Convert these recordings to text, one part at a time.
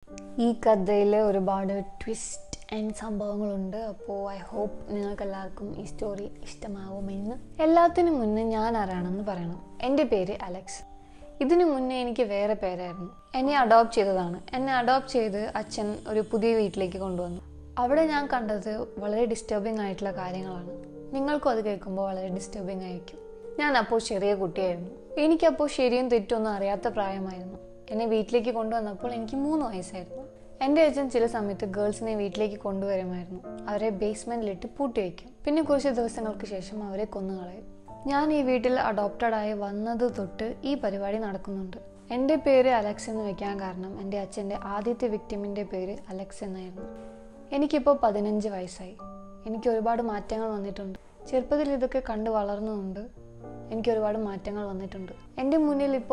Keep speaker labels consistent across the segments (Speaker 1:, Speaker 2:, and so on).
Speaker 1: ഈ കഥയിൽ ഒരുപാട് ട്വിസ്റ്റ് ആൻഡ് സംഭവങ്ങളുണ്ട്. അപ്പോൾ ഐ ഹോപ്പ് നിങ്ങൾക്ക് എല്ലാവർക്കും ഈ സ്റ്റോറി ഇഷ്ടമാവുമെന്ന്. എല്ലാത്തിനും മുന്നേ ഞാൻ ആരാണെന്ന് പറയണം. എൻ്റെ പേര് അലക്സ്. ഇതിനു മുന്നേ എനിക്ക് വേറെ പേരായിരുന്നു. എന്നെ അഡോപ്റ്റ് ചെയ്തതാണ്. എന്നെ അഡോപ്റ്റ് ചെയ്ത് അച്ഛൻ ഒരു പുതിയ വീട്ടിലേക്ക് കൊണ്ടുവന്നു. അവിടെ ഞാൻ കണ്ടത് വളരെ ഡിസ്റ്റർബിംഗ് ആയിട്ടുള്ള കാര്യങ്ങളാണ്. നിങ്ങൾക്കും അത് കേൾക്കുമ്പോൾ വളരെ ഡിസ്റ്റർബിംഗ് ആയിരിക്കും. ഞാൻ അപ്പോൾ ചെറിയ കുട്ടിയായിരുന്നു. എനിക്കപ്പോൾ ശരിയും തെറ്റൊന്നും അറിയാത്ത പ്രായമായിരുന്നു. എന്നെ വീട്ടിലേക്ക് കൊണ്ടുവന്നപ്പോൾ എനിക്ക് 3 വയസ്സായിരുന്നു. എൻ്റെ അച്ഛൻ ചില സമയത്ത് ഗേൾസിനെ വീട്ടിലേക്ക് കൊണ്ടുവരുമായിരുന്നു. അവരെ ബേസ്മെൻറ്റിലിട്ട് പൂട്ടി വയ്ക്കും. പിന്നെ കുറച്ച് ദിവസങ്ങൾക്ക് ശേഷം അവരെ കൊന്നുകളയും. ഞാൻ ഈ വീട്ടിൽ അഡോപ്റ്റഡായി വന്നത് തൊട്ട് ഈ പരിപാടി നടക്കുന്നുണ്ട്. എൻ്റെ പേര് അലക്സ് എന്ന് വെക്കാൻ കാരണം എൻ്റെ അച്ഛൻ്റെ ആദ്യത്തെ വിക്ടിമിൻ്റെ പേര് അലക്സ് എന്നായിരുന്നു. എനിക്കിപ്പോൾ 15 വയസ്സായി. എനിക്ക് ഒരുപാട് മാറ്റങ്ങൾ വന്നിട്ടുണ്ട്. ചെറുപ്പത്തിൽ ഇതൊക്കെ കണ്ട് വളർന്നുകൊണ്ട് എനിക്ക് ഒരുപാട് മാറ്റങ്ങൾ വന്നിട്ടുണ്ട്. എൻ്റെ മുന്നിൽ ഇപ്പോൾ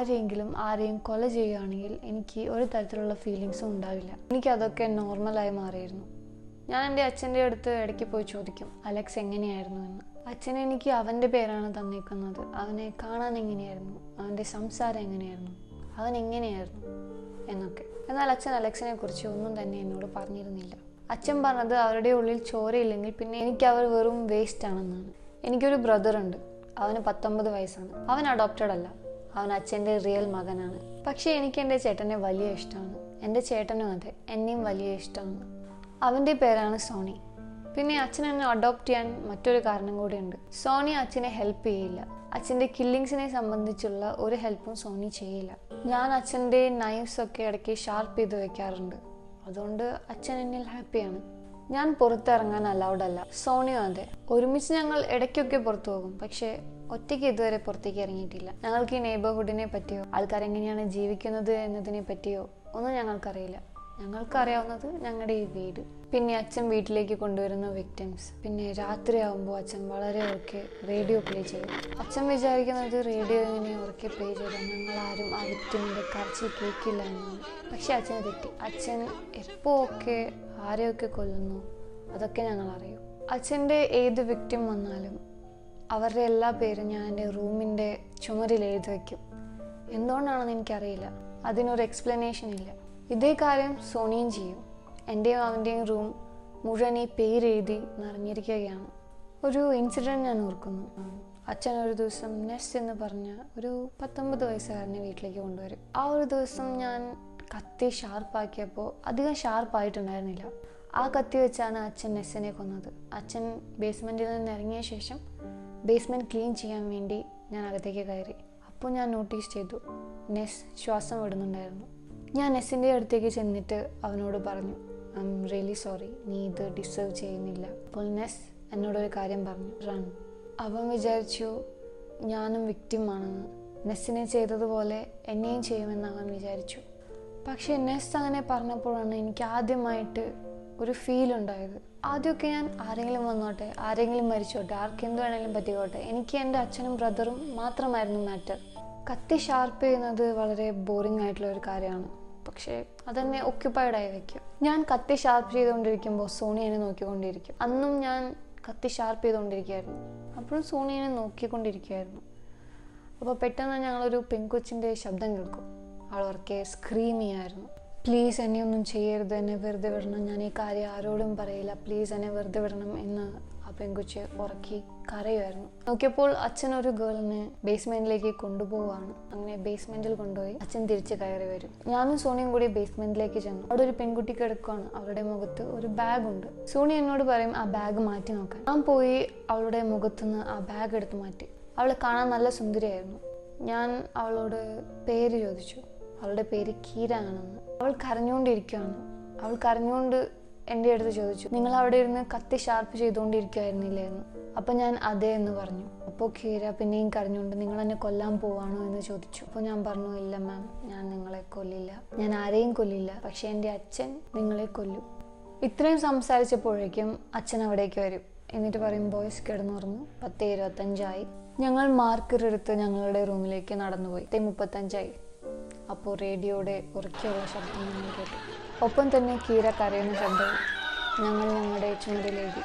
Speaker 1: ആരെയും കൊല ചെയ്യുകയാണെങ്കിൽ എനിക്ക് ഒരു തരത്തിലുള്ള ഫീലിങ്സും ഉണ്ടാവില്ല. എനിക്കതൊക്കെ നോർമലായി മാറിയിരുന്നു. ഞാൻ എൻ്റെ അച്ഛൻ്റെ അടുത്ത് ഇടയ്ക്ക് പോയി ചോദിക്കും, അലക്സ് എങ്ങനെയായിരുന്നു എന്ന്. അച്ഛൻ എനിക്ക് അവൻ്റെ പേരാണ് തന്നിരിക്കുന്നത്. അവനെ കാണാൻ എങ്ങനെയായിരുന്നു, അവൻ്റെ സംസാരം എങ്ങനെയായിരുന്നു, അവൻ എങ്ങനെയായിരുന്നു എന്നൊക്കെ. എന്നാൽ അച്ഛൻ അലക്സിനെ കുറിച്ച് ഒന്നും തന്നെ എന്നോട് പറഞ്ഞിരുന്നില്ല. അച്ഛൻ പറഞ്ഞത് അവരുടെ ഉള്ളിൽ ചോരയില്ലെങ്കിൽ പിന്നെ എനിക്ക് അവർ വെറും വേസ്റ്റ് ആണെന്നാണ്. എനിക്കൊരു ബ്രദറുണ്ട്. അവന് 19 വയസ്സാണ്. അവൻ അഡോപ്റ്റഡ് അല്ല. അവൻ അച്ഛൻ്റെ റിയൽ മകനാണ്. പക്ഷേ എനിക്ക് എൻ്റെ ചേട്ടനെ വലിയ ഇഷ്ടമാണ്. എൻ്റെ ചേട്ടനും അതെ, എന്നെയും വലിയ ഇഷ്ടമാണ്. അവൻ്റെ പേരാണ് സോണി. പിന്നെ അച്ഛൻ എന്നെ അഡോപ്റ്റ് ചെയ്യാൻ മറ്റൊരു കാരണം കൂടിയുണ്ട്. സോണി അച്ഛനെ ഹെൽപ്പ് ചെയ്യില്ല. അച്ഛൻ്റെ കില്ലിങ്സിനെ സംബന്ധിച്ചുള്ള ഒരു ഹെൽപ്പും സോണി ചെയ്യില്ല. ഞാൻ അച്ഛൻ്റെ നൈഫ്സൊക്കെ ഇടയ്ക്ക് ഷാർപ്പ് ചെയ്ത് വെക്കാറുണ്ട്. അതുകൊണ്ട് അച്ഛൻ എന്നിൽ ഹാപ്പിയാണ്. ഞാൻ പുറത്തിറങ്ങാൻ അലൗഡ് അല്ല. സോണിയും അതെ. ഒരുമിച്ച് ഞങ്ങൾ ഇടയ്ക്കൊക്കെ പുറത്തു പോകും. പക്ഷേ ഒറ്റയ്ക്ക് ഇതുവരെ പുറത്തേക്ക് ഇറങ്ങിയിട്ടില്ല. ഞങ്ങൾക്ക് ഈ നെയ്ബർഹുഡിനെ പറ്റിയോ ആൾക്കാരെങ്ങനെയാണ് ജീവിക്കുന്നത് എന്നതിനെ പറ്റിയോ ഒന്നും ഞങ്ങൾക്കറിയില്ല. ഞങ്ങൾക്കറിയാവുന്നത് ഞങ്ങളുടെ ഈ വീട്, പിന്നെ അച്ഛൻ വീട്ടിലേക്ക് കൊണ്ടുവരുന്ന വിക്ടിംസ്. പിന്നെ രാത്രിയാകുമ്പോൾ അച്ഛൻ വളരെ ഉറക്കെ റേഡിയോ പ്ലേ ചെയ്യും. അച്ഛൻ വിചാരിക്കുന്നത് റേഡിയോ ഇങ്ങനെ ഉറക്കെ പ്ലേ ചെയ്താൽ ഞങ്ങളാരും ആ വിക്ടിമിൻ്റെ കരച്ചിൽ കേൾക്കില്ല എന്നാണ്. പക്ഷെ അച്ഛന് തെറ്റി. അച്ഛൻ എപ്പോൾ ഒക്കെ ആരെയൊക്കെ കൊല്ലുന്നു അതൊക്കെ ഞങ്ങൾ അറിയും. അച്ഛൻ്റെ ഏത് വിക്ടിം വന്നാലും അവരുടെ എല്ലാ പേരും ഞാൻ എൻ്റെ റൂമിൻ്റെ ചുമരിൽ എഴുതി വയ്ക്കും. എന്തുകൊണ്ടാണെന്ന് എനിക്കറിയില്ല. അതിനൊരു എക്സ്പ്ലനേഷൻ ഇല്ല. ഇതേ കാര്യം സോണിയും ചെയ്യും. എൻ്റെയും അവൻ്റെയും റൂം മുഴുവൻ ഈ പേരെഴുതി നിറഞ്ഞിരിക്കുകയാണ്. ഒരു ഇൻസിഡൻറ്റ് ഞാൻ ഓർക്കുന്നു. അച്ഛൻ ഒരു ദിവസം നെസ് എന്ന് പറഞ്ഞ ഒരു 19 വയസ്സുകാരനെ വീട്ടിലേക്ക് കൊണ്ടുവരും. ആ ഒരു ദിവസം ഞാൻ കത്തി ഷാർപ്പാക്കിയപ്പോൾ അധികം ഷാർപ്പായിട്ടുണ്ടായിരുന്നില്ല. ആ കത്തി വെച്ചാണ് അച്ഛൻ നെസ്സിനെ കൊന്നത്. അച്ഛൻ ബേസ്മെൻറ്റിൽ നിന്ന് ഇറങ്ങിയ ശേഷം ബേസ്മെൻറ്റ് ക്ലീൻ ചെയ്യാൻ വേണ്ടി ഞാൻ അകത്തേക്ക് കയറി. അപ്പോൾ ഞാൻ നോട്ടീസ് ചെയ്തു നെസ് ശ്വാസം വിടുന്നുണ്ടായിരുന്നു. ഞാൻ നെസ്സിൻ്റെ അടുത്തേക്ക് ചെന്നിട്ട് അവനോട് പറഞ്ഞു, ഐ എം റിയലി സോറി, നീ ഇത് ഡിസേർവ് ചെയ്യുന്നില്ല. അപ്പോൾ നെസ് എന്നോടൊരു കാര്യം പറഞ്ഞു, റൺ. അവൻ വിചാരിച്ചു ഞാനും വിക്ടിമാണെന്ന്. നെസ്സിനെ ചെയ്തതുപോലെ എന്നെയും ചെയ്യുമെന്ന് അവൻ വിചാരിച്ചു. പക്ഷേ നെസ് അങ്ങനെ പറഞ്ഞപ്പോഴാണ് എനിക്ക് ആദ്യമായിട്ട് ഒരു ഫീൽ ഉണ്ടായത്. ആദ്യമൊക്കെ ഞാൻ ആരെങ്കിലും വന്നോട്ടെ, ആരെങ്കിലും മരിച്ചോട്ടെ, ആർക്കെന്ത് വേണമെങ്കിലും പറ്റിക്കോട്ടെ, എനിക്ക് എൻ്റെ അച്ഛനും ബ്രദറും മാത്രമായിരുന്നു മാറ്റർ. കത്തി ഷാർപ്പ് ചെയ്യുന്നത് വളരെ ബോറിംഗ് ആയിട്ടുള്ള ഒരു കാര്യമാണ്. പക്ഷേ അതെന്നെ ഒക്യുപ്പൈഡായി വയ്ക്കും. ഞാൻ കത്തി ഷാർപ്പ് ചെയ്തുകൊണ്ടിരിക്കുമ്പോൾ സോണി എന്നെ നോക്കിക്കൊണ്ടിരിക്കും. അന്നും ഞാൻ കത്തി ഷാർപ്പ് ചെയ്തുകൊണ്ടിരിക്കുകയായിരുന്നു. അപ്പോഴും സോണി എന്നെ നോക്കിക്കൊണ്ടിരിക്കുകയായിരുന്നു. അപ്പോൾ പെട്ടെന്ന് ഞങ്ങളൊരു പെൺകൊച്ചിൻ്റെ ശബ്ദം കേൾക്കും. അവൾ ഉറക്കെ സ്ക്രീം ചെയ്യായിരുന്നു, പ്ലീസ് എന്നെ ഒന്നും ചെയ്യരുത്, എന്നെ വെറുതെ വിടണം, ഞാൻ ഈ കാര്യം ആരോടും പറയില്ല, പ്ലീസ് എന്നെ വെറുതെ വിടണം എന്ന് ആ പെൺകൊച്ച് ഉറക്കി കരയുമായിരുന്നു. നോക്കിയപ്പോൾ അച്ഛൻ ഒരു ഗേളിനെ ബേസ്മെൻറ്റിലേക്ക് കൊണ്ടുപോവാണ്. അങ്ങനെ ബേസ്മെൻറ്റിൽ കൊണ്ടുപോയി അച്ഛൻ തിരിച്ച് കയറി വരും. ഞാനും സോണിയും കൂടി ബേസ്മെൻറ്റിലേക്ക് ചെന്നു. അവിടെ ഒരു പെൺകുട്ടി കിടക്കുകയാണ്. അവളുടെ മുഖത്ത് ഒരു ബാഗുണ്ട്. സോണി എന്നോട് പറയും ആ ബാഗ് മാറ്റി നോക്കാൻ. ഞാൻ പോയി അവളുടെ മുഖത്തുനിന്ന് ആ ബാഗ് എടുത്ത് മാറ്റി. അവളെ കാണാൻ നല്ല സുന്ദരിയായിരുന്നു. ഞാൻ അവളോട് പേര് ചോദിച്ചു. അവളുടെ പേര് കീര ആണെന്ന്. അവൾ കരഞ്ഞുകൊണ്ടിരിക്കുകയാണ്. അവൾ കരഞ്ഞുകൊണ്ട് എൻ്റെ അടുത്ത് ചോദിച്ചു, നിങ്ങൾ അവിടെ ഇരുന്ന് കത്തി ഷാർപ്പ് ചെയ്തുകൊണ്ടിരിക്കുകയായിരുന്നില്ലേ എന്ന്. അപ്പം ഞാൻ അതെ എന്ന് പറഞ്ഞു. അപ്പോൾ കീര പിന്നെയും കരഞ്ഞുകൊണ്ട് നിങ്ങൾ എന്നെ കൊല്ലാൻ പോവാണോ എന്ന് ചോദിച്ചു. അപ്പോൾ ഞാൻ പറഞ്ഞു, ഇല്ല മാം, ഞാൻ നിങ്ങളെ കൊല്ലില്ല, ഞാൻ ആരെയും കൊല്ലില്ല, പക്ഷേ എൻ്റെ അച്ഛൻ നിങ്ങളെ കൊല്ലും. ഇത്രയും സംസാരിച്ചപ്പോഴേക്കും അച്ഛൻ അവിടേക്ക് വരും. എന്നിട്ട് പറയും, ബോയ്സ് കിടന്നുറങ്ങും, 10:25 ഞങ്ങൾ മാർക്കർ എടുത്ത് ഞങ്ങളുടെ റൂമിലേക്ക് നടന്നുപോയി. 10:35 അപ്പോൾ റേഡിയോയുടെ ഉറക്കെയുള്ള ശബ്ദം ഞങ്ങൾ കേട്ടു. ഒപ്പം തന്നെ കീര കരയുന്ന ശബ്ദവും. ഞങ്ങൾ ഞങ്ങളുടെ ചുമരിലെഴുതി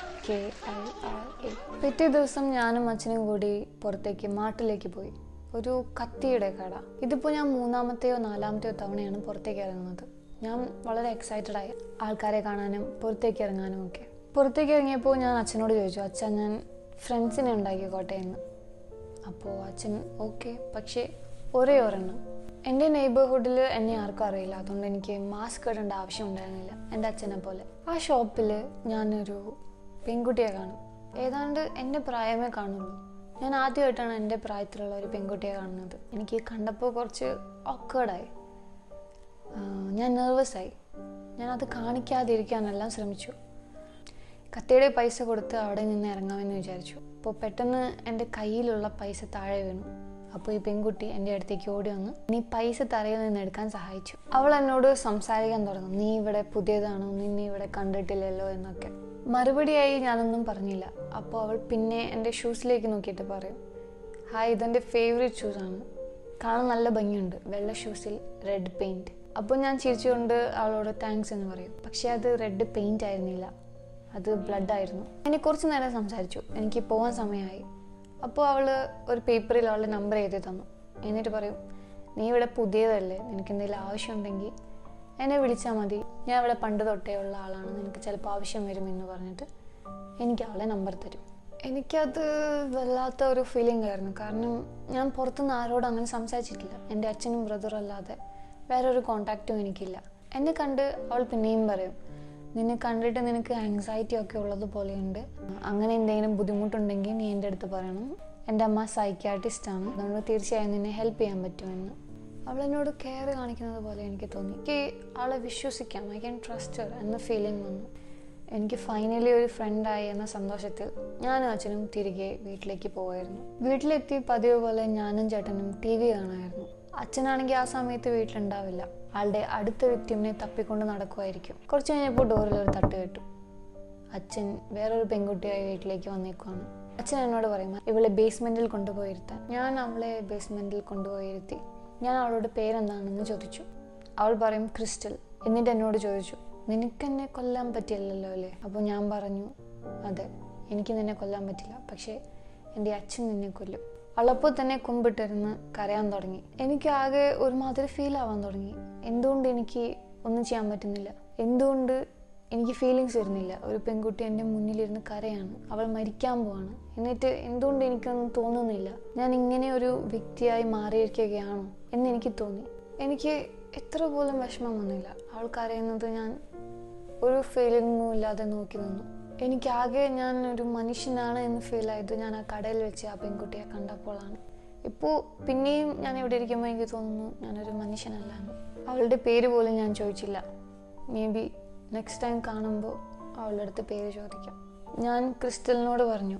Speaker 1: KIRA. പിറ്റേ ദിവസം ഞാനും അച്ഛനും കൂടി പുറത്തേക്ക് മാട്ടിലേക്ക് പോയി. ഒരു കത്തിയുടെ കട. ഇതിപ്പോൾ ഞാൻ 3-ാമത്തെയോ 4-ാമത്തെയോ തവണയാണ് പുറത്തേക്ക് ഇറങ്ങുന്നത്. ഞാൻ വളരെ എക്സൈറ്റഡ് ആയി ആൾക്കാരെ കാണാനും പുറത്തേക്ക് ഇറങ്ങാനും ഒക്കെ. പുറത്തേക്ക് ഇറങ്ങിയപ്പോൾ ഞാൻ അച്ഛനോട് ചോദിച്ചു, അച്ഛൻ ഞാൻ ഫ്രണ്ട്സിനെ ഉണ്ടാക്കിക്കോട്ടെ എന്ന്. അപ്പോൾ അച്ഛൻ ഓക്കെ, പക്ഷേ ഒരേ ഒരെണ്ണം. എൻ്റെ നെയ്ബർഹുഡിൽ എന്നെ ആർക്കും അറിയില്ല, അതുകൊണ്ട് എനിക്ക് മാസ്ക് ഇടേണ്ട ആവശ്യം ഉണ്ടായിരുന്നില്ല എൻ്റെ അച്ഛനെ പോലെ. ആ ഷോപ്പിൽ ഞാനൊരു പെൺകുട്ടിയെ കാണും. ഏതാണ്ട് എൻ്റെ പ്രായമേ കാണുള്ളൂ. ഞാൻ ആദ്യമായിട്ടാണ് എൻ്റെ പ്രായത്തിലുള്ള ഒരു പെൺകുട്ടിയെ കാണുന്നത്. എനിക്ക് കണ്ടപ്പോൾ കുറച്ച് ഓക്കേർഡായി. ഞാൻ നെർവസായി. ഞാനത് കാണിക്കാതിരിക്കാനെല്ലാം ശ്രമിച്ചു. കത്തിയുടെ പൈസ കൊടുത്ത് അവിടെ നിന്ന് ഇറങ്ങാമെന്ന് വിചാരിച്ചു. അപ്പോൾ പെട്ടെന്ന് എൻ്റെ കയ്യിലുള്ള പൈസ താഴെ വീണു. അപ്പോൾ ഈ പെൺകുട്ടി എൻ്റെ അടുത്തേക്ക് ഓടി വന്ന് നീ പൈസ തറയിൽ നിന്ന് എടുക്കാൻ സഹായിച്ചു. അവൾ എന്നോട് സംസാരിക്കാൻ തുടങ്ങും. നീ ഇവിടെ പുതിയതാണോ, നിന്നെ ഇവിടെ കണ്ടിട്ടില്ലല്ലോ എന്നൊക്കെ. മറുപടിയായി ഞാനൊന്നും പറഞ്ഞില്ല. അപ്പോൾ അവൾ പിന്നെ എൻ്റെ ഷൂസിലേക്ക് നോക്കിയിട്ട് പറയും, ഹായ്, ഇതെൻ്റെ ഫേവറേറ്റ് ഷൂസാണ്, കാണാൻ നല്ല ഭംഗിയുണ്ട്, വെള്ള ഷൂസിൽ റെഡ് പെയിൻറ്റ്. അപ്പോൾ ഞാൻ ചിരിച്ചുകൊണ്ട് അവളോട് താങ്ക്സ് എന്ന് പറയും. പക്ഷേ അത് റെഡ് പെയിൻറ്റ് ആയിരുന്നില്ല, അത് ബ്ലഡായിരുന്നു. എന്നെ കുറച്ച് നേരം സംസാരിച്ചു. എനിക്ക് പോകാൻ സമയമായി. അപ്പോൾ അവൾ ഒരു പേപ്പറിൽ അവളുടെ നമ്പർ എഴുതി തന്നു. എന്നിട്ട് പറയും, നീ ഇവിടെ പുതിയതല്ലേ, നിനക്ക് എന്തെങ്കിലും ആവശ്യമുണ്ടെങ്കിൽ എന്നെ വിളിച്ചാൽ മതി, ഞാൻ ഇവിടെ പണ്ട് തൊട്ടേ ഉള്ള ആളാണ്, നിനക്ക് ചിലപ്പോൾ ആവശ്യം വരുമെന്ന് പറഞ്ഞിട്ട് എനിക്ക് അവളെ നമ്പർ തരും. എനിക്കത് വല്ലാത്ത ഒരു ഫീലിംഗ് ആയിരുന്നു. കാരണം ഞാൻ പുറത്തുനിന്ന് ആരോടും അങ്ങനെ സംസാരിച്ചിട്ടില്ല. എൻ്റെ അച്ഛനും ബ്രദറും അല്ലാതെ വേറൊരു കോണ്ടാക്റ്റും എനിക്കില്ല. എന്നെ കണ്ട് അവൾ പിന്നെയും പറയും, നിന്നെ കണ്ടിട്ട് നിനക്ക് ആങ്സൈറ്റി ഒക്കെ ഉള്ളതുപോലെയുണ്ട്, അങ്ങനെ എന്തെങ്കിലും ബുദ്ധിമുട്ടുണ്ടെങ്കിൽ നീ എൻ്റെ അടുത്ത് പറയണം, എൻ്റെ അമ്മ സൈക്യാട്രിസ്റ്റാണ്, അതുകൊണ്ട് തീർച്ചയായും നിന്നെ ഹെൽപ്പ് ചെയ്യാൻ പറ്റുമെന്ന്. അവളെന്നോട് കെയർ കാണിക്കുന്നത് പോലെ എനിക്ക് തോന്നി. എനിക്ക് അവളെ വിശ്വസിക്കാം, ഐ ക്യാൻ ട്രസ്റ്റ് ഹർ എന്ന ഫീലിംഗ് വന്നു. എനിക്ക് ഫൈനലി ഒരു ഫ്രണ്ടായി എന്ന സന്തോഷത്തിൽ ഞാനും അച്ഛനും തിരികെ വീട്ടിലേക്ക് പോവായിരുന്നു. വീട്ടിലെത്തി പതിവ് പോലെ ഞാനും ചേട്ടനും TV കാണുമായിരുന്നു. അച്ഛനാണെങ്കിൽ ആ സമയത്ത് വീട്ടിലുണ്ടാവില്ല, ആളുടെ അടുത്ത വ്യക്തിനെ തപ്പിക്കൊണ്ട് നടക്കുമായിരിക്കും. കുറച്ച് കഴിഞ്ഞപ്പോൾ ഡോറിൽ ഒരു തട്ട് കേട്ടു. അച്ഛൻ വേറൊരു പെൺകുട്ടിയായി വീട്ടിലേക്ക് വന്നേക്കുവാണ്. അച്ഛൻ എന്നോട് പറയും, ഇവളെ ബേസ്മെൻറ്റിൽ കൊണ്ടുപോയിരുത്താൻ. ഞാൻ അവളെ ബേസ്മെൻറ്റിൽ കൊണ്ടുപോയിരുത്തി. ഞാൻ അവളോട് പേരെന്താണെന്ന് ചോദിച്ചു. അവൾ പറയും ക്രിസ്റ്റൽ. എന്നിട്ട് എന്നോട് ചോദിച്ചു, നിനക്കെന്നെ കൊല്ലാൻ പറ്റില്ലല്ലോ അല്ലേ? അപ്പോൾ ഞാൻ പറഞ്ഞു, അതെ, എനിക്ക് നിന്നെ കൊല്ലാൻ പറ്റില്ല, പക്ഷേ എൻ്റെ അച്ഛൻ നിന്നെ കൊല്ലും. അവളപ്പോൾ തന്നെ കുമ്പിട്ടിരുന്ന് കരയാൻ തുടങ്ങി. എനിക്ക് ആകെ ഒരുമാതിരി ഫീൽ ആവാൻ തുടങ്ങി. എന്തുകൊണ്ട് എനിക്ക് ഒന്നും ചെയ്യാൻ പറ്റുന്നില്ല, എന്തുകൊണ്ട് എനിക്ക് ഫീലിങ്സ് വരുന്നില്ല. ഒരു പെൺകുട്ടി എൻ്റെ മുന്നിലിരുന്ന് കരയാണ്, അവൾ മരിക്കാൻ പോവാണ്, എന്നിട്ട് എന്തുകൊണ്ട് എനിക്കൊന്നും തോന്നുന്നില്ല, ഞാൻ ഇങ്ങനെ ഒരു വ്യക്തിയായി മാറിയിരിക്കുകയാണോ എന്നെനിക്ക് തോന്നി. എനിക്ക് എത്ര പോലും വിഷമം വന്നില്ല. അവൾ കരയുന്നത് ഞാൻ ഒരു ഫീലിങ്ങും ഇല്ലാതെ നോക്കി നിന്നു. എനിക്കാകെ ഞാൻ ഒരു മനുഷ്യനാണ് എന്ന് ഫീൽ ആയത് ഞാൻ ആ കടയിൽ വെച്ച് ആ പെൺകുട്ടിയെ കണ്ടപ്പോഴാണ്. ഇപ്പോൾ പിന്നെയും ഞാൻ ഇവിടെ ഇരിക്കുമ്പോൾ എനിക്ക് തോന്നുന്നു ഞാനൊരു മനുഷ്യനല്ലാന്ന്. അവളുടെ പേര് പോലും ഞാൻ ചോദിച്ചില്ല. മേ ബി നെക്സ്റ്റ് ടൈം കാണുമ്പോൾ അവളുടെ അടുത്ത് പേര് ചോദിക്കാം. ഞാൻ ക്രിസ്റ്റലിനോട് പറഞ്ഞു,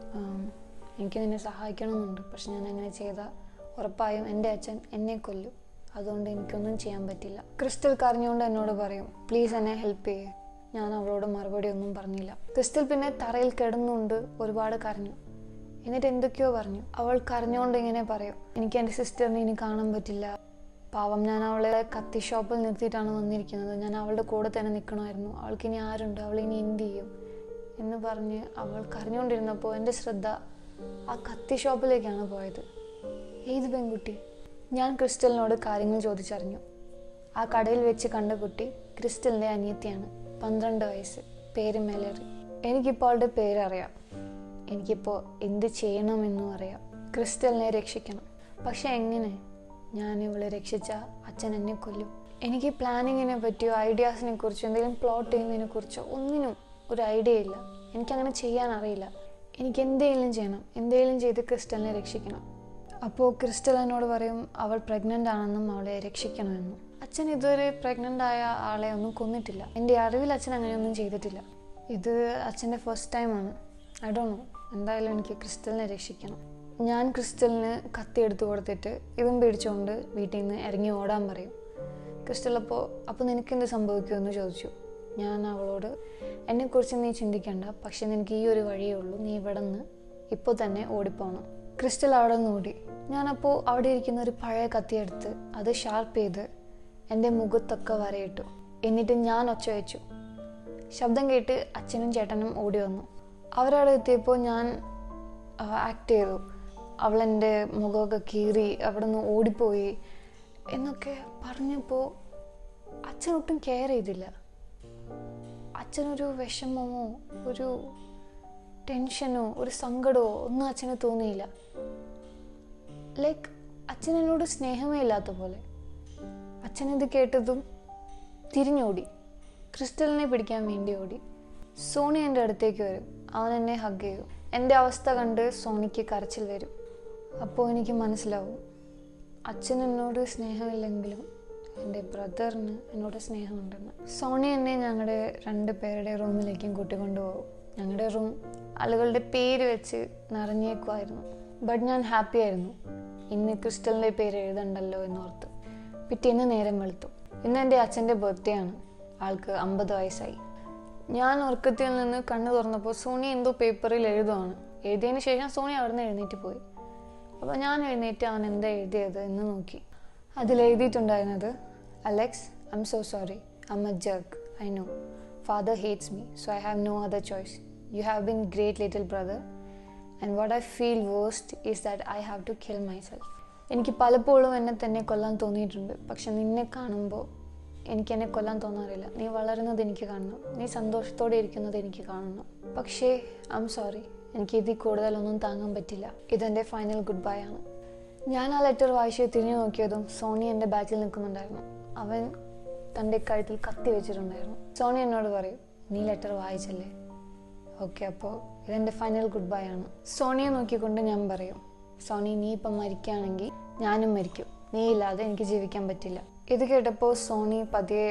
Speaker 1: എനിക്ക് നിന്നെ സഹായിക്കണമെന്നുണ്ട്, പക്ഷെ ഞാൻ അങ്ങനെ ചെയ്താൽ ഉറപ്പായും എൻ്റെ അച്ഛൻ എന്നെ കൊല്ലും, അതുകൊണ്ട് എനിക്കൊന്നും ചെയ്യാൻ പറ്റില്ല. ക്രിസ്റ്റൽ കരഞ്ഞുകൊണ്ട് എന്നോട് പറയും, പ്ലീസ് എന്നെ ഹെൽപ്പ് ചെയ്യേ. ഞാൻ അവളോട് മറുപടി ഒന്നും പറഞ്ഞില്ല. ക്രിസ്റ്റൽ പിന്നെ തറയിൽ കിടന്നുകൊണ്ട് ഒരുപാട് കരഞ്ഞു. എന്നിട്ട് എന്തൊക്കെയോ പറഞ്ഞു. അവൾ കരഞ്ഞുകൊണ്ട് ഇങ്ങനെ പറയും, എനിക്ക് എൻ്റെ സിസ്റ്ററിനെ ഇനി കാണാൻ പറ്റില്ല, പാവം, ഞാൻ അവളെ കത്തി ഷോപ്പിൽ നിർത്തിയിട്ടാണ് വന്നിരിക്കുന്നത്, ഞാൻ അവളുടെ കൂടെ തന്നെ നിൽക്കണമായിരുന്നു, അവൾക്ക് ഇനി ആരുണ്ട്, അവൾ ഇനി എന്ത് ചെയ്യും എന്ന് പറഞ്ഞ് അവൾ കരഞ്ഞുകൊണ്ടിരുന്നപ്പോൾ എൻ്റെ ശ്രദ്ധ ആ കത്തി ഷോപ്പിലേക്കാണ് പോയത്. ഏത് പെൺകുട്ടി? ഞാൻ ക്രിസ്റ്റലിനോട് കാര്യങ്ങൾ ചോദിച്ചറിഞ്ഞു. ആ കടയിൽ വെച്ച് കണ്ട കുട്ടി ക്രിസ്റ്റലിൻ്റെ അനിയത്തിയാണ്. 12 വയസ്സ്, പേര് മെലറി. എനിക്കിപ്പോൾ അവളുടെ പേരറിയാം, എനിക്കിപ്പോൾ എന്ത് ചെയ്യണമെന്നും അറിയാം. ക്രിസ്റ്റലിനെ രക്ഷിക്കണം. പക്ഷെ എങ്ങനെ? ഞാൻ ഇവളെ രക്ഷിച്ചാൽ അച്ഛൻ എന്നെ കൊല്ലും. എനിക്ക് പ്ലാനിങ്ങിനെ പറ്റിയോ ഐഡിയാസിനെ കുറിച്ചോ എന്തെങ്കിലും പ്ലോട്ട് ചെയ്യുന്നതിനെ കുറിച്ചോ ഒന്നിനും ഒരു ഐഡിയ ഇല്ല. എനിക്കങ്ങനെ ചെയ്യാൻ അറിയില്ല. എനിക്ക് എന്തെങ്കിലും ചെയ്യണം, എന്തെങ്കിലും ചെയ്ത് ക്രിസ്റ്റലിനെ രക്ഷിക്കണം. അപ്പോൾ ക്രിസ്റ്റൽ എന്നോട് പറയും അവൾ പ്രഗ്നൻ്റ് ആണെന്നും അവളെ രക്ഷിക്കണമെന്നും. അച്ഛൻ ഇതുവരെ പ്രഗ്നൻ്റ് ആയ ആളെ ഒന്നും കൊന്നിട്ടില്ല. എൻ്റെ അറിവിൽ അച്ഛൻ അങ്ങനെയൊന്നും ചെയ്തിട്ടില്ല. ഇത് അച്ഛൻ്റെ ഫസ്റ്റ് ടൈമാണ്. I don't know. എന്തായാലും എനിക്ക് ക്രിസ്റ്റലിനെ രക്ഷിക്കണം. ഞാൻ ക്രിസ്റ്റലിന് കത്തി എടുത്തു കൊടുത്തിട്ട് ഇതും പിടിച്ചുകൊണ്ട് വീട്ടിൽ നിന്ന് ഇറങ്ങി ഓടാൻ പറയും. ക്രിസ്റ്റൽ അപ്പോൾ നിനക്കെന്ത് സംഭവിക്കുമെന്ന് ചോദിച്ചു. ഞാൻ അവളോട്, എന്നെക്കുറിച്ച് നീ ചിന്തിക്കണ്ട, പക്ഷെ നിനക്ക് ഈ ഒരു വഴിയേ ഉള്ളൂ, നീ ഇവിടെ നിന്ന് ഇപ്പോൾ തന്നെ ഓടിപ്പോണം. ക്രിസ്റ്റൽ അവിടെ നിന്ന് ഓടി. ഞാനപ്പോൾ അവിടെ ഇരിക്കുന്ന ഒരു പഴയ കത്തിയെടുത്ത് അത് ഷാർപ്പ് ചെയ്ത് എൻ്റെ മുഖത്തൊക്കെ വരയിട്ടു. എന്നിട്ട് ഞാൻ ഒച്ച വെച്ചു. ശബ്ദം കേട്ട് അച്ഛനും ചേട്ടനും ഓടി വന്നു. അവരവിടെ എത്തിയപ്പോൾ ഞാൻ ആക്ട് ചെയ്തു. അവളെൻ്റെ മുഖമൊക്കെ കീറി അവിടെ നിന്ന് ഓടിപ്പോയി എന്നൊക്കെ പറഞ്ഞപ്പോൾ അച്ഛൻ ഒട്ടും കെയർ ചെയ്തില്ല. അച്ഛനൊരു വിഷമമോ ഒരു ടെൻഷനോ ഒരു സങ്കടമോ ഒന്നും അച്ഛന് തോന്നിയില്ല. ലൈക്ക് അച്ഛൻ എന്നോട് സ്നേഹമേ ഇല്ലാത്ത പോലെ. അച്ഛനിത് കേട്ടതും തിരിഞ്ഞോടി, ക്രിസ്റ്റലിനെ പിടിക്കാൻ വേണ്ടി ഓടി. സോണി എൻ്റെ അടുത്തേക്ക് വരും, അവൻ എന്നെ ഹഗ് ചെയ്യും. എൻ്റെ അവസ്ഥ കണ്ട് സോണിക്ക് കരച്ചിൽ വരും. അപ്പോൾ എനിക്ക് മനസ്സിലാവും അച്ഛൻ എന്നോട് സ്നേഹമില്ലെങ്കിലും എൻ്റെ ബ്രദറിന് എന്നോട് സ്നേഹമുണ്ടെന്ന്. സോണി എന്നെ ഞങ്ങളുടെ 2 പേരുടെ റൂമിലേക്കും കൂട്ടിക്കൊണ്ടുപോകും. ഞങ്ങളുടെ റൂം ആളുകളുടെ പേര് വെച്ച് നിറഞ്ഞേക്കുമായിരുന്നു. ബട്ട് ഞാൻ ഹാപ്പി ആയിരുന്നു. ഇന്ന് ക്രിസ്റ്റലിൻ്റെ പേര് എഴുതണ്ടല്ലോ എന്നോർത്ത്. പിറ്റേന്ന് നേരം വെളുത്തു. ഇന്ന് എൻ്റെ അച്ഛൻ്റെ ബർത്ത്ഡേ ആണ്. ആൾക്ക് 50 വയസ്സായി. ഞാൻ ഉറക്കത്തിൽ നിന്ന് കണ്ണു തുറന്നപ്പോൾ സോണി എന്തോ പേപ്പറിൽ എഴുതുവാണ്. എഴുതിയതിന് ശേഷം സോണി അവിടെ നിന്ന് എഴുന്നേറ്റ് പോയി. അപ്പോൾ ഞാൻ എഴുന്നേറ്റ് അവൻ എന്താ എഴുതിയത് എന്ന് നോക്കി. അതിലെഴുതിയിട്ടുണ്ടായിരുന്നത്, Alex, I'm so sorry, I'm a jerk, I know. Father hates me, so I have no other choice. You have been great little brother and what I feel worst is that I have to kill myself. എനിക്ക് പലപ്പോഴും എന്നെ തന്നെ കൊല്ലാൻ തോന്നിയിട്ടുണ്ട്. പക്ഷെ നിന്നെ കാണുമ്പോൾ എനിക്ക് എന്നെ കൊല്ലാൻ തോന്നാറില്ല. നീ വളരുന്നത് എനിക്ക് കാണണം, നീ സന്തോഷത്തോടെ ഇരിക്കുന്നത് എനിക്ക് കാണണം. പക്ഷേ ഐ എം സോറി, എനിക്ക് ഇതിൽ കൂടുതലൊന്നും താങ്ങാൻ പറ്റില്ല. ഇതെൻ്റെ ഫൈനൽ ഗുഡ് ബൈ ആണ്. ഞാൻ ആ ലെറ്റർ വായിച്ച് തിരിഞ്ഞു നോക്കിയതും സോണി എൻ്റെ ബാക്കിൽ നിൽക്കുന്നുണ്ടായിരുന്നു. അവൻ തൻ്റെ കഴുത്തിൽ കത്തി വെച്ചിട്ടുണ്ടായിരുന്നു. സോണി എന്നോട് പറയും, നീ ലെറ്റർ വായിച്ചല്ലേ? ഓക്കെ, അപ്പോൾ ഇതെൻ്റെ ഫൈനൽ ഗുഡ് ബൈ ആണ്. സോണിയെ നോക്കിക്കൊണ്ട് ഞാൻ പറയും, സോണി, നീ ഇപ്പം മരിക്കുകയാണെങ്കിൽ ഞാനും മരിക്കും. നീ ഇല്ലാതെ എനിക്ക് ജീവിക്കാൻ പറ്റില്ല. ഇത് കേട്ടപ്പോൾ സോണി പതിയെ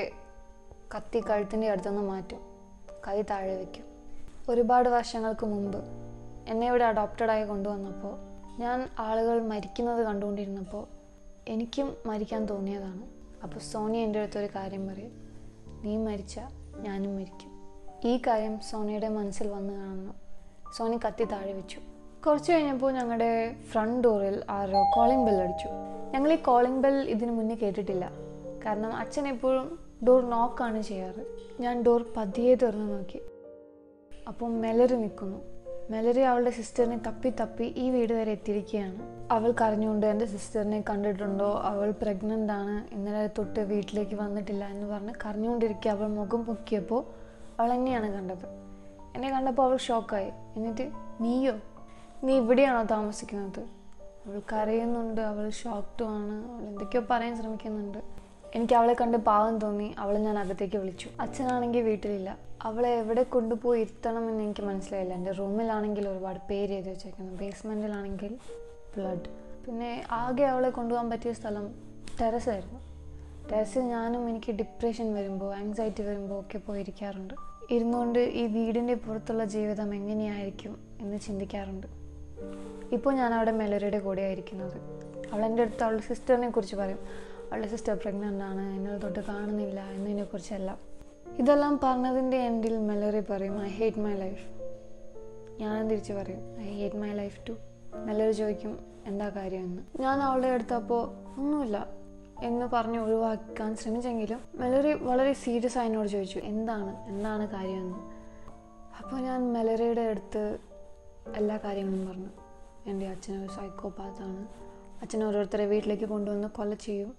Speaker 1: കത്തി കഴുത്തിൻ്റെ അടുത്തുനിന്ന് മാറ്റും, കൈ താഴെ വയ്ക്കും. ഒരുപാട് വർഷങ്ങൾക്ക് മുമ്പ് എന്നെ ഇവിടെ അഡോപ്റ്റഡായി കൊണ്ടുവന്നപ്പോൾ ഞാൻ ആളുകൾ മരിക്കുന്നത് കണ്ടുകൊണ്ടിരുന്നപ്പോൾ എനിക്കും മരിക്കാൻ തോന്നിയതാണ്. അപ്പോൾ സോണി എൻ്റെ അടുത്തൊരു കാര്യം പറയും, നീ മരിച്ചാൽ ഞാനും മരിക്കും. ഈ കാര്യം സോണിയുടെ മനസ്സിൽ വന്നു കാണുന്നു. സോണി കത്തി താഴെ വെച്ചു. കുറച്ച് കഴിഞ്ഞപ്പോൾ ഞങ്ങളുടെ ഫ്രണ്ട് ഡോറിൽ ആരോ കോളിംഗ് ബെൽ അടിച്ചു. ഞങ്ങൾ ഈ കോളിംഗ് ബെൽ ഇതിനു മുന്നേ കേട്ടിട്ടില്ല. കാരണം അച്ഛൻ എപ്പോഴും ഡോർ നോക്കാണ് ചെയ്യാറ്. ഞാൻ ഡോർ പതിയെ തുറന്നു നോക്കി. അപ്പോൾ മെലറി നിൽക്കുന്നു. മെലറി അവളുടെ സിസ്റ്ററിനെ തപ്പി തപ്പി ഈ വീട് വരെ എത്തിയിരിക്കുകയാണ്. അവൾ കരഞ്ഞുകൊണ്ട് എൻ്റെ സിസ്റ്ററിനെ കണ്ടിട്ടുണ്ടോ, അവൾ പ്രഗ്നൻ്റ് ആണ്, ഇന്നലെ തൊട്ട് വീട്ടിലേക്ക് വന്നിട്ടില്ല എന്ന് പറഞ്ഞ് കരഞ്ഞുകൊണ്ടിരിക്കുക. അവൾ മുഖം പൊക്കിയപ്പോൾ അവൾ എന്നെയാണ് കണ്ടത്. എന്നെ കണ്ടപ്പോൾ അവൾ ഷോക്കായി. എന്നിട്ട്, നീയോ, നീ ഇവിടെയാണോ താമസിക്കുന്നത്? അവൾ കരയുന്നുണ്ട്, അവൾ ഷോക്ക്ഡുമാണ്, അവൾ എന്തൊക്കെയോ പറയാൻ ശ്രമിക്കുന്നുണ്ട്. എനിക്ക് അവളെ കണ്ട് പാവം തോന്നി. അവളെ ഞാൻ അകത്തേക്ക് വിളിച്ചു. അച്ഛനാണെങ്കിൽ വീട്ടിലില്ല. അവളെ എവിടെ കൊണ്ടുപോയി ഇരുത്തണമെന്ന് എനിക്ക് മനസ്സിലായില്ല. എൻ്റെ റൂമിലാണെങ്കിൽ ഒരുപാട് പേര് എഴുതി വെച്ചേക്കുന്നു, ബേസ്മെൻറ്റിലാണെങ്കിൽ ബ്ലഡ്. പിന്നെ ആകെ അവളെ കൊണ്ടുപോകാൻ പറ്റിയ സ്ഥലം ടെറസായിരുന്നു. ടെറസിൽ ഞാനും എനിക്ക് ഡിപ്രഷൻ വരുമ്പോൾ ആങ്സൈറ്റി വരുമ്പോൾ ഒക്കെ പോയിരിക്കാറുണ്ട്. ഇരുന്നുകൊണ്ട് ഈ വീടിൻ്റെ പുറത്തുള്ള ജീവിതം എങ്ങനെയായിരിക്കും എന്ന് ചിന്തിക്കാറുണ്ട്. ഇപ്പോൾ ഞാൻ അവിടെ മെലറിയുടെ കൂടെ ആയിരിക്കുന്നത്. അവൾ എൻ്റെ അടുത്ത് അവളുടെ സിസ്റ്ററിനെ കുറിച്ച് പറയും. അവളുടെ സിസ്റ്റർ പ്രഗ്നൻ്റ് ആണ്, എന്നെ തൊട്ട് കാണുന്നില്ല എന്നതിനെക്കുറിച്ചെല്ലാം. ഇതെല്ലാം പറഞ്ഞതിൻ്റെ എൻഡിൽ മെലറി പറയും, ഐ ഹേറ്റ് മൈ ലൈഫ്. ഞാനും തിരിച്ച് പറയും, I hate my life too. മെലറി ചോദിക്കും, എന്താ കാര്യമെന്ന്. ഞാൻ അവളുടെ അടുത്തപ്പോൾ ഒന്നുമില്ല എന്ന് പറഞ്ഞ് ഒഴിവാക്കാൻ ശ്രമിച്ചെങ്കിലും മെലറി വളരെ സീരിയസ് ആയി എന്നോട് ചോദിച്ചു, എന്താണ് കാര്യമെന്ന്. അപ്പോൾ ഞാൻ മെലറിയുടെ അടുത്ത് എല്ലാ കാര്യങ്ങളും പറഞ്ഞു. എൻ്റെ അച്ഛനൊരു സൈക്കോപാത്താണ്. അച്ഛൻ ഓരോരുത്തരെ വീട്ടിലേക്ക് കൊണ്ടുവന്ന് കൊല ചെയ്യും.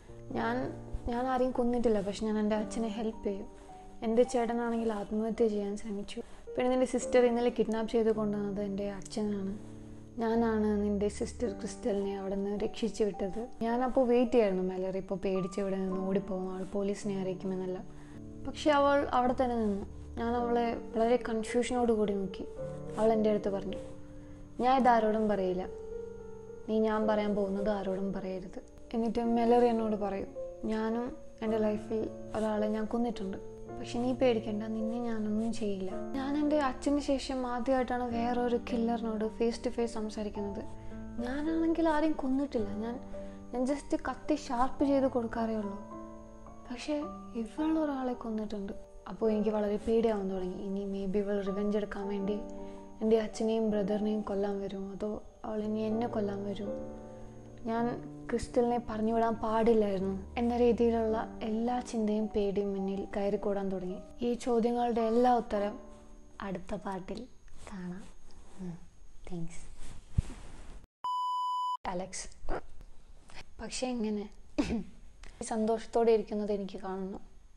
Speaker 1: ഞാൻ ആരെയും കൊന്നിട്ടില്ല, പക്ഷെ ഞാൻ എൻ്റെ അച്ഛനെ ഹെൽപ്പ് ചെയ്യും. എൻ്റെ ചേട്ടനാണെങ്കിൽ ആത്മഹത്യ ചെയ്യാൻ ശ്രമിച്ചു. പിന്നെ നിൻ്റെ സിസ്റ്റർ ഇന്നലെ കിഡ്നാപ്പ് ചെയ്ത് കൊണ്ടുവന്നത് എൻ്റെ അച്ഛനാണ്. ഞാനാണ് നിൻ്റെ സിസ്റ്റർ ക്രിസ്റ്റലിനെ അവിടെ നിന്ന് രക്ഷിച്ചു വിട്ടത്. ഞാനപ്പോൾ വെയിറ്റ് ചെയ്യായിരുന്നു മെലറി ഇപ്പോൾ പേടിച്ച് ഇവിടെ നിന്ന് ഓടിപ്പോകും, അവൾ പോലീസിനെ അറിയിക്കുമെന്നല്ല. പക്ഷെ അവൾ അവിടെ തന്നെ നിന്നു. ഞാൻ അവളെ വളരെ കൺഫ്യൂഷനോട് കൂടി നോക്കി. അവൾ എൻ്റെ അടുത്ത് പറഞ്ഞു, ഞാൻ ഇതാരോടും പറയില്ല, നീ ഞാൻ പറയാൻ പോകുന്നത് ആരോടും പറയരുത്. എന്നിട്ട് മെലറി എന്നോട് പറയും, ഞാനും എൻ്റെ ലൈഫിൽ ഒരാളെ ഞാൻ കൊന്നിട്ടുണ്ട്, പക്ഷെ നീ പേടിക്കണ്ട, നിന്നെ ഞാനൊന്നും ചെയ്യില്ല. ഞാൻ എൻ്റെ അച്ഛന് ശേഷം ആദ്യമായിട്ടാണ് വേറൊരു കില്ലറിനോട് ഫേസ് ടു ഫേസ് സംസാരിക്കുന്നത്. ഞാനാണെങ്കിൽ ആരെയും കൊന്നിട്ടില്ല, ഞാൻ ജസ്റ്റ് കത്തി ഷാർപ്പ് ചെയ്ത് കൊടുക്കാറേ ഉള്ളൂ. പക്ഷേ ഇവളൊരാളെ കൊന്നിട്ടുണ്ട്. അപ്പോൾ എനിക്ക് വളരെ പേടിയാവാൻ തുടങ്ങി. ഇനി മേ ബി ഇവൾ റിവെഞ്ച് എടുക്കാൻ വേണ്ടി എൻ്റെ അച്ഛനെയും ബ്രദറിനെയും കൊല്ലാൻ വരുമോ, അതോ അവൾ ഇനി എന്നെ കൊല്ലാൻ വരുമോ. ഞാൻ ക്രിസ്റ്റലിനെ പറഞ്ഞു വിടാൻ പാടില്ലായിരുന്നു എന്ന രീതിയിലുള്ള എല്ലാ ചിന്തയും പേടിയും മുന്നിൽ കയറിക്കൂടാൻ തുടങ്ങി. ഈ ചോദ്യങ്ങളുടെ എല്ലാ ഉത്തരം അടുത്ത പാട്ടിൽ കാണാം. Thanks Alex. പക്ഷെ എങ്ങനെ സന്തോഷത്തോടെ ഇരിക്കുന്നത് എനിക്ക് കാണണം.